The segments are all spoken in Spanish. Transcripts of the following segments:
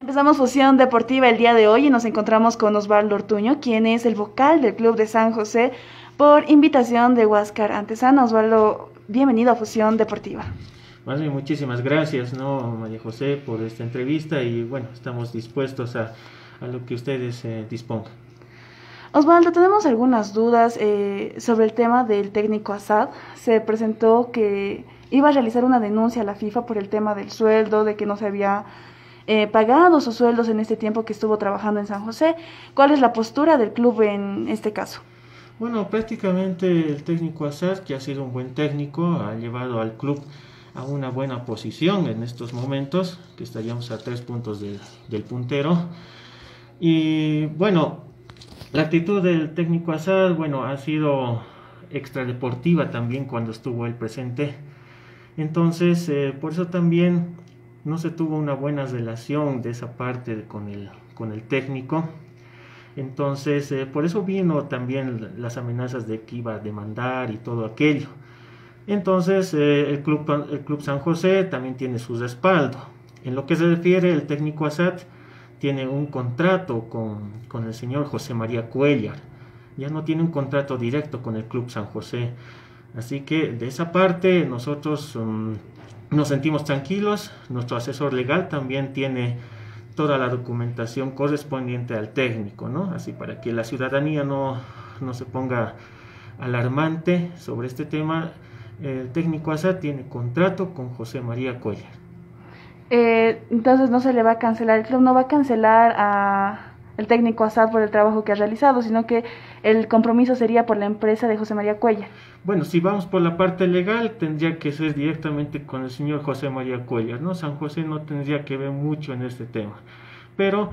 Empezamos Fusión Deportiva el día de hoy y nos encontramos con Osvaldo Ortuño, quien es el vocal del Club de San José, por invitación de Huáscar Antesana. Osvaldo, bienvenido a Fusión Deportiva. Más bien, muchísimas gracias, ¿no, María José, por esta entrevista y bueno, estamos dispuestos a lo que ustedes dispongan. Osvaldo, tenemos algunas dudas sobre el tema del técnico Assad. Se presentó que iba a realizar una denuncia a la FIFA por el tema del sueldo, de que no se había pagado sus sueldos en este tiempo que estuvo trabajando en San José. ¿Cuál es la postura del club en este caso? Bueno, prácticamente el técnico Assad, que ha sido un buen técnico, ha llevado al club a una buena posición en estos momentos, que estaríamos a 3 puntos del puntero. Y bueno, la actitud del técnico Assad, bueno, ha sido extradeportiva también cuando estuvo él presente. Entonces, por eso también no se tuvo una buena relación de esa parte con el técnico. Entonces, por eso vino también las amenazas de que iba a demandar y todo aquello. Entonces, el club San José también tiene su respaldo. En lo que se refiere, el técnico Assad tiene un contrato con el señor José María Cuellar. Ya no tiene un contrato directo con el club San José. Así que de esa parte nosotros nos sentimos tranquilos. Nuestro asesor legal también tiene toda la documentación correspondiente al técnico, ¿no? Así para que la ciudadanía no se ponga alarmante sobre este tema. El técnico Assad tiene contrato con José María Cuellar. Entonces no se le va a cancelar, el club no va a cancelar a el técnico Assad por el trabajo que ha realizado, sino que el compromiso sería por la empresa de José María Cuellar. Bueno, si vamos por la parte legal, tendría que ser directamente con el señor José María Cuellar, ¿no? San José no tendría que ver mucho en este tema, pero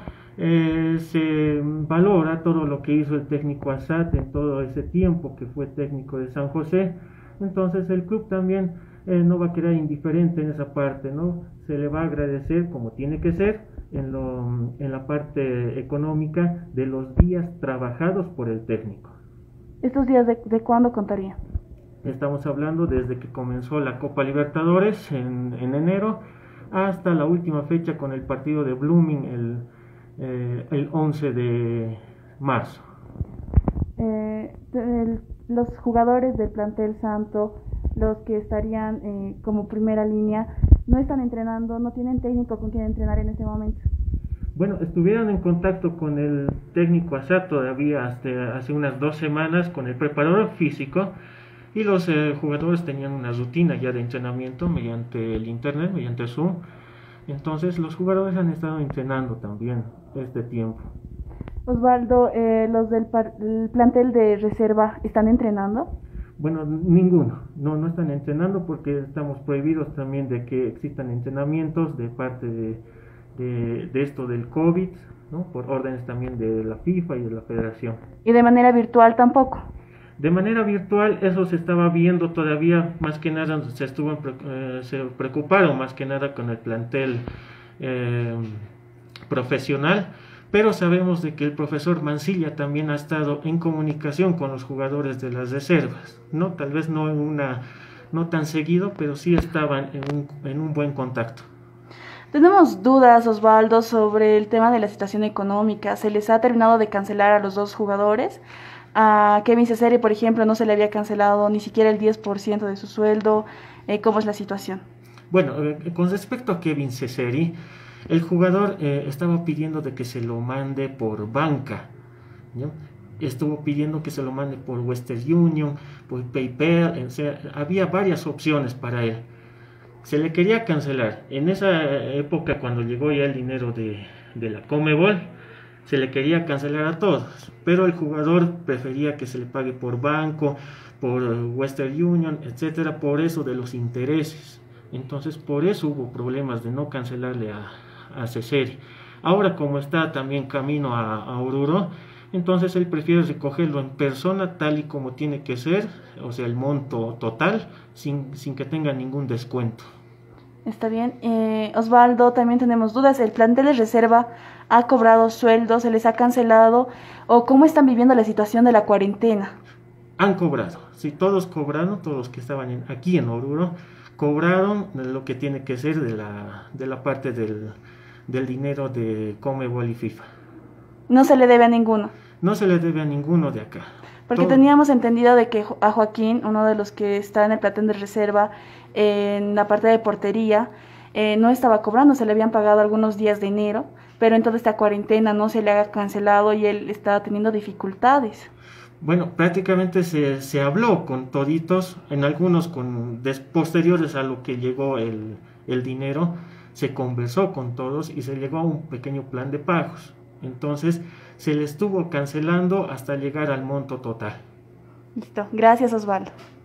se valora todo lo que hizo el técnico Assad en todo ese tiempo que fue técnico de San José. Entonces el club también no va a quedar indiferente en esa parte, ¿no? Se le va a agradecer como tiene que ser en la parte económica de los días trabajados por el técnico. ¿Estos días de cuándo contaría? Estamos hablando desde que comenzó la Copa Libertadores en enero hasta la última fecha con el partido de Blooming el 11 de marzo. Los jugadores del plantel Santo, los que estarían como primera línea, no están entrenando, no tienen técnico con quien entrenar en este momento. Bueno, estuvieron en contacto con el técnico Assad todavía hasta hace unas 2 semanas con el preparador físico y los jugadores tenían una rutina ya de entrenamiento mediante el internet, mediante Zoom. Entonces los jugadores han estado entrenando también este tiempo. Osvaldo, los del plantel de reserva, ¿están entrenando? Bueno, ninguno, no están entrenando porque estamos prohibidos también de que existan entrenamientos de parte de esto del COVID, ¿no? Por órdenes también de la FIFA y de la Federación. ¿Y de manera virtual tampoco? De manera virtual eso se estaba viendo todavía, más que nada se preocuparon más que nada con el plantel profesional, pero sabemos de que el profesor Mancilla también ha estado en comunicación con los jugadores de las reservas, ¿no? Tal vez no tan seguido, pero sí estaban en un buen contacto. Tenemos dudas, Osvaldo, sobre el tema de la situación económica. Se les ha terminado de cancelar a los dos jugadores. A Kevin Ceseri, por ejemplo, no se le había cancelado ni siquiera el 10% de su sueldo. ¿Cómo es la situación? Bueno, con respecto a Kevin Ceseri, el jugador estaba pidiendo de que se lo mande por banca, ¿no? Estuvo pidiendo que se lo mande por Western Union, por PayPal, o sea, había varias opciones para él. Se le quería cancelar. En esa época, cuando llegó ya el dinero de la Conmebol, se le quería cancelar a todos, pero el jugador prefería que se le pague por banco, por Western Union, etcétera, por eso de los intereses. Entonces, por eso hubo problemas de no cancelarle a Ceseri. Ahora, como está también camino a Oruro, entonces él prefiere recogerlo en persona tal y como tiene que ser, o sea, el monto total, sin que tenga ningún descuento. Está bien. Osvaldo, también tenemos dudas. ¿El plantel de reserva ha cobrado sueldos? ¿Se les ha cancelado? ¿O cómo están viviendo la situación de la cuarentena? Han cobrado, sí, todos cobraron, todos los que estaban aquí en Oruro, cobraron lo que tiene que ser de la parte del dinero de Conmebol y FIFA. No se le debe a ninguno. No se le debe a ninguno de acá. Porque teníamos entendido de que a Joaquín, uno de los que está en el plantel de reserva, en la parte de portería, no estaba cobrando, se le habían pagado algunos días de enero, pero en toda esta cuarentena no se le ha cancelado y él está teniendo dificultades. Bueno, prácticamente se habló con toditos, en algunos posteriores a lo que llegó el dinero, se conversó con todos y se llegó a un pequeño plan de pagos. Entonces se le estuvo cancelando hasta llegar al monto total. Listo, gracias Osvaldo.